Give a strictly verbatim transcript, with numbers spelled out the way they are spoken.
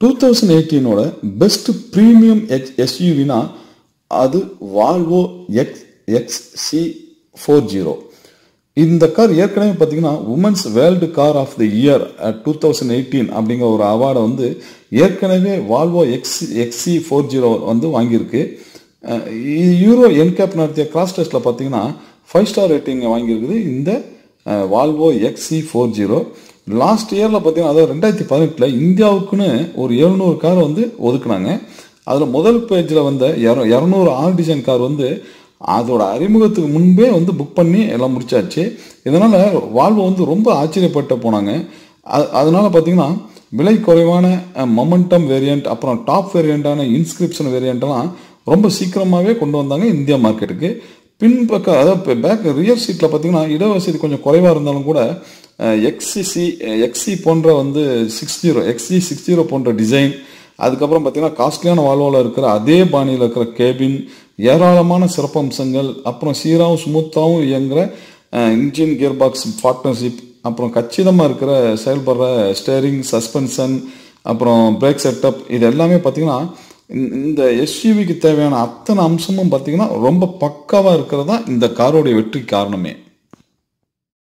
Two thousand எயிட்டீனோட best premium X எஸ்யூவினா அது Volvo X X C four zero. இந்த கார் ஏற்கனவே பார்த்தீங்கன்னா women's world car of the year two thousand eighteen அப்படிங்கிற ஒரு அவார்டை வந்து ஏற்கனவே Volvo X XC four zero வந்து வாங்கியிருக்கு. யூரோ என்கேப் நடத்திய கிராஸ் டெஸ்ட்டில் பார்த்தீங்கன்னா ஃபைவ் ஸ்டார் ரேட்டிங் வாங்கியிருக்குது இந்த Volvo XC four zero. Last இயரில் பார்த்தீங்கன்னா அதாவது ரெண்டாயிரத்தி பதினெட்டில் இந்தியாவுக்குன்னு ஒரு எழுநூறு கார் வந்து ஒதுக்குனாங்க. அதில் முதல் பேஜில் வந்த இர இரநூறு ஆர் டிசைன் கார் வந்து அதோட அறிமுகத்துக்கு முன்பே வந்து புக் பண்ணி எல்லாம் முடிச்சாச்சு. இதனால் வால்வோ வந்து ரொம்ப ஆச்சரியப்பட்டு போனாங்க. அது அதனால் பார்த்தீங்கன்னா விலை குறைவான மொமெண்டம் வேரியண்ட் அப்புறம் டாப் வேரியண்ட்டான இன்ஸ்கிரிப்ஷன் வேரியண்ட்டெல்லாம் ரொம்ப சீக்கிரமாகவே கொண்டு வந்தாங்க இந்தியா மார்க்கெட்டுக்கு. பின்பக்கம் அதாவது பேக் ரியர் சீட்டில் பார்த்தீங்கன்னா இடவசதி கொஞ்சம் குறைவாக இருந்தாலும் கூட எக்ஸிசி எக்ஸி போன்ற வந்து six zero XC six zero போன்ற டிசைன், அதுக்கப்புறம் பார்த்தீங்கன்னா காஸ்ட்லியான வால்வோவில் இருக்கிற அதே பாணியில் இருக்கிற கேபின், ஏராளமான சிறப்பம்சங்கள், அப்புறம் சீராகவும் ஸ்மூத்தாகவும் இயங்குகிற இன்ஜின் கியர் பாக்ஸ் பார்ட்னர்ஷிப், அப்புறம் கச்சிதமாக இருக்கிற செயல்படுற ஸ்டேரிங், சஸ்பென்ஷன், அப்புறம் பிரேக் செட்டப், இது எல்லாமே பார்த்தீங்கன்னா இந்த எஸ்யூவிக்கு தேவையான அத்தனை அம்சமும் பார்த்தீங்கன்னா ரொம்ப பக்காவாக இருக்கிறது தான் இந்த காரோடைய வெற்றி காரணமே.